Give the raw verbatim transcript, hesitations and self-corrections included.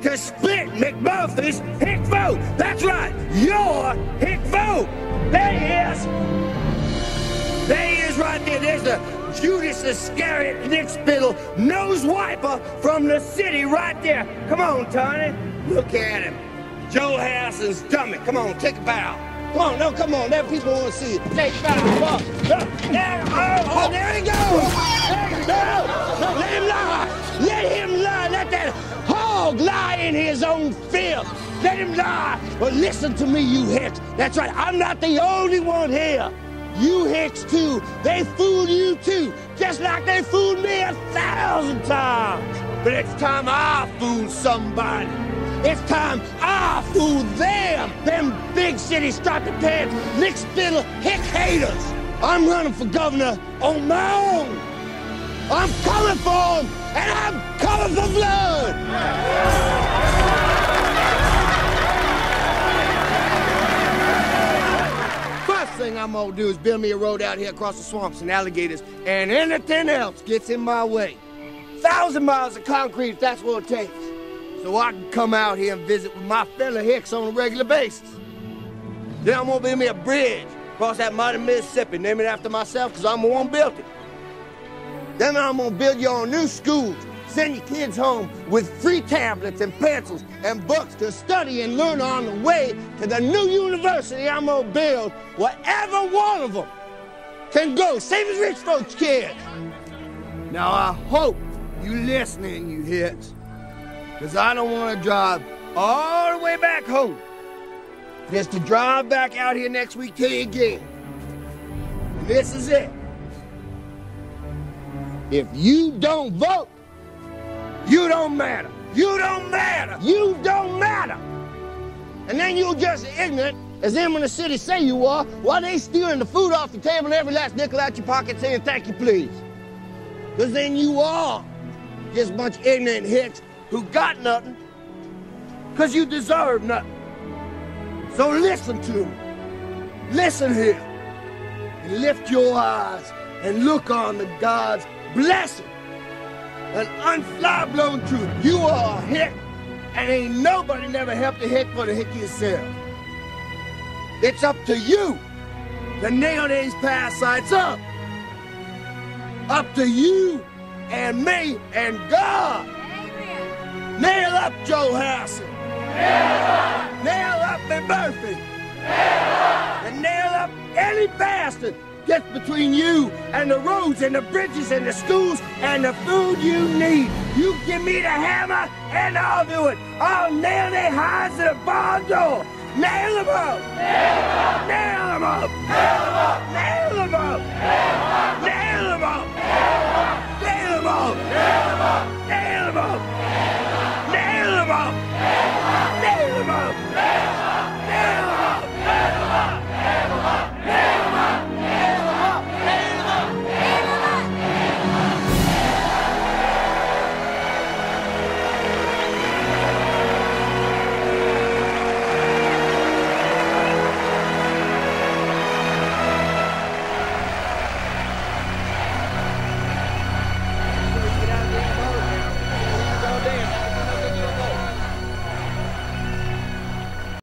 to split McMurphy's hick vote. That's right, your hick vote. There he is. There he is right there. There's the Judas Iscariot Nick Spittle nose wiper from the city right there. Come on, Tony. Look at him. Joe Harrison's dummy. Come on, take a bow. Come on, no, come on. There people want to see you. Take a bow. Come on. Look, there, oh, oh, there he goes. There, no, no, let him lie. Let him lie. Let that hog lie in his own filth. Let him lie. But listen to me, you hicks. That's right. I'm not the only one here. You hicks, too. They fooled you, too. Just like they fooled me a thousand times. But it's time I fool somebody. It's time I fool them. Them big city striped pants, lick spittle, hick haters. I'm running for governor on my own. I'm coming for them, and I'm coming for blood. Thing I'm gonna do is build me a road out here across the swamps and alligators, and anything else gets in my way. Thousand miles of concrete if that's what it takes, so I can come out here and visit with my fellow hicks on a regular basis. Then I'm gonna build me a bridge across that mighty Mississippi, name it after myself, because I'm the one built it. Then I'm gonna build your new schools, send your kids home with free tablets and pencils and books to study and learn on the way to the new university I'm gonna build, wherever one of them can go, same as rich folks' kids. Now I hope you listening, you hits, because I don't want to drive all the way back home just to drive back out here next week to you again. And this is it. If you don't vote, you don't matter. You don't matter. You don't matter. And then you're just ignorant, as them in the city say you are, while they stealing the food off the table and every last nickel out your pocket saying thank you, please. Because then you are just a bunch of ignorant hicks who got nothing because you deserve nothing. So listen to me. Listen here. And lift your eyes and look on the God's blessing. An unfly-blown truth. You are a hick, and ain't nobody never helped a hick but a hick yourself. It's up to you to nail these parasites up. Up to you and me and God. Amen. Nail up Joe Harrison. Nail up. Nail up McMurphy. Nail up. And nail up any bastard gets between you and the roads and the bridges and the schools and the food you need. You give me the hammer and I'll do it. I'll nail their hides to the barn door. Nail them up. Nail them up. Nail them up. Nail them up. Nail them up. Nail them up.